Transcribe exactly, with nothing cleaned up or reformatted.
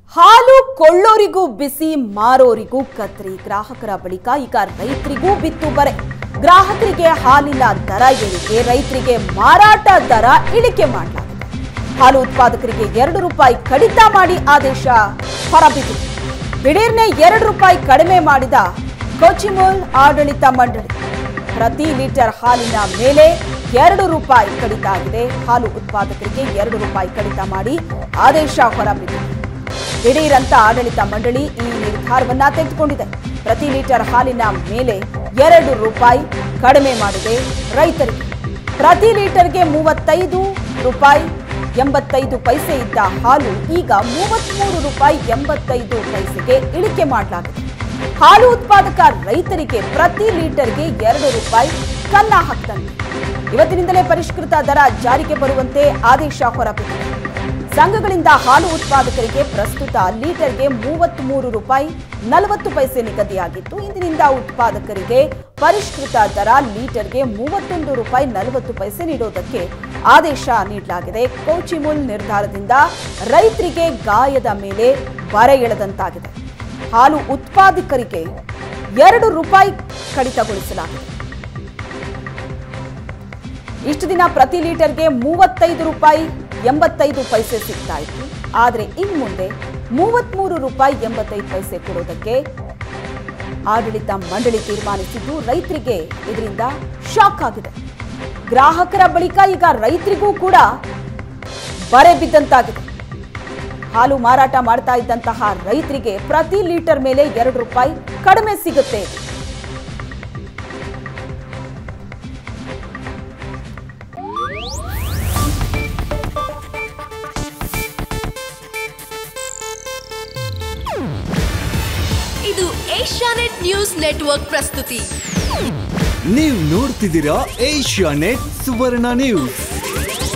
ಹಾಲು ಕೊಳ್ಳೋರಿಗೂ ಬಿಸಿ ಮಾರೋರಿಗೂ ಕತ್ರಿ ಗ್ರಾಹಕರ ಬಳಿಕ ಈಗ ರೈತರಿಗೂ ಬಿತ್ತು ಬರೆ ಗ್ರಾಹಕರಿಗೆ ಹಾಲಿನ ದರ ಏರಿಕೆ ರೈತರಿಗೆ ಮಾರಾಟ ದರ ಇಳಿಕೆ ಮಾಡಲಾಗಿದೆ ಹಾಲು ಉತ್ಪಾದಕರಿಗೆ ಎರಡು ರೂಪಾಯಿ ಕಡಿತ ಮಾಡಿ ಆದೇಶ ಹೊರಬಿದ್ದಿದೆ ದಿಢೀರ್ನೆ ಎರಡು ರೂಪಾಯಿ ಕಡಿಮೆ ಮಾಡಿದ ಕೋಚಿಮುಲ್ ಆಡಳಿತ ಮಂಡಳಿ ಪ್ರತಿ ಲೀಟರ್ ಹಾಲಿನ ಮೇಲೆ ಎರಡು ರೂಪಾಯಿ ಕಡಿತ ಆಗಿದೆ ಹಾಲು ಉತ್ಪಾದಕರಿಗೆ ಎರಡು ರೂಪಾಯಿ ಕಡಿತ ಮಾಡಿ ಆದೇಶ ಹೊರಬಿದ್ದಿದೆ ದಿಢೀರಂತ ಆಡಳಿತ ಮಂಡಳಿ ಈ ನಿರ್ಧಾರವನ್ನ ತೆಗೆದುಕೊಂಡಿದೆ ಪ್ರತಿ ಲೀಟರ್ ಹಾಲಿನ ಮೇಲೆ ಎರಡು ರೂಪಾಯಿ ಕಡಿಮೆ ಮಾಡಿದೆ ರೈತರಿಗೆ ಪ್ರತಿ ಲೀಟರ್ಗೆ ಮೂವತ್ತೈದು ರೂಪಾಯಿ ಎಂಬತ್ತೈದು ಪೈಸೆ ಇದ್ದ ಹಾಲು ಈಗ ಮೂವತ್ಮೂರು ರೂಪಾಯಿ ಎಂಬತ್ತೈದು ಪೈಸೆಗೆ ಇಳಿಕೆ ಮಾಡಲಾಗಿದೆ ಹಾಲು ಉತ್ಪಾದಕ ರೈತರಿಗೆ ಪ್ರತಿ ಲೀಟರ್ಗೆ ಎರಡು ರೂಪಾಯಿ ಕನ್ನ ಹಾಕ್ತಂತೆ ಇವತ್ತಿನಿಂದಲೇ ಪರಿಷ್ಕೃತ ದರ ಜಾರಿಗೆ ಬರುವಂತೆ ಆದೇಶ ಹೊರಬಿದ್ದಿದೆ ಸಂಘಗಳಿಂದ ಹಾಲು ಉತ್ಪಾದಕರಿಗೆ ಪ್ರಸ್ತುತ ಲೀಟರ್ಗೆ ಮೂವತ್ಮೂರು ರೂಪಾಯಿ ನಲವತ್ತು ಪೈಸೆ ನಿಗದಿಯಾಗಿತ್ತು ಇಂದಿನಿಂದ ಉತ್ಪಾದಕರಿಗೆ ಪರಿಷ್ಕೃತ ದರ ಲೀಟರ್ಗೆ ಮೂವತ್ತೊಂದು ರೂಪಾಯಿ ನಲವತ್ತು ಪೈಸೆ ನೀಡುವುದಕ್ಕೆ ಆದೇಶ ನೀಡಲಾಗಿದೆ ಕೋಚಿಮುಲ್ ನಿರ್ಧಾರದಿಂದ ರೈತರಿಗೆ ಗಾಯದ ಮೇಲೆ ಬರೆ ಎಳೆದಂತಾಗಿದೆ ಹಾಲು ಉತ್ಪಾದಕರಿಗೆ ಎರಡು ರೂಪಾಯಿ ಕಡಿತಗೊಳಿಸಲಾಗಿದೆ ಇಷ್ಟು ದಿನ ಪ್ರತಿ ಲೀಟರ್ಗೆ ಮೂವತ್ತೈದು ರೂಪಾಯಿ ಎಂಬತ್ತೈದು ಪೈಸೆ ಸಿಗ್ತಾ ಇತ್ತು ಆದರೆ ಇನ್ನು ಮುಂದೆ ಮೂವತ್ಮೂರು ರೂಪಾಯಿ ಎಂಬತ್ತೈದು ಪೈಸೆ ಕೊಡೋದಕ್ಕೆ ಆಡಳಿತ ಮಂಡಳಿ ತೀರ್ಮಾನಿಸಿದ್ದು ರೈತರಿಗೆ ಇದರಿಂದ ಶಾಕ್ ಆಗಿದೆ ಗ್ರಾಹಕರ ಬಳಿಕ ಈಗ ರೈತರಿಗೂ ಕೂಡ ಬರೆ ಬಿದ್ದಂತಾಗಿದೆ ಹಾಲು ಮಾರಾಟ ಮಾಡ್ತಾ ಇದ್ದಂತಹ ರೈತರಿಗೆ ಪ್ರತಿ ಲೀಟರ್ ಮೇಲೆ ಎರಡು ರೂಪಾಯಿ ಕಡಿಮೆ ಸಿಗುತ್ತೆ ಇದು ಏಷ್ಯಾನೆಟ್ ನ್ಯೂಸ್ ನೆಟ್ವರ್ಕ್ ಪ್ರಸ್ತುತಿ ನೀವು ನೋಡ್ತಿದ್ದೀರಾ ಏಷ್ಯಾನೆಟ್ ಸುವರ್ಣ ನ್ಯೂಸ್.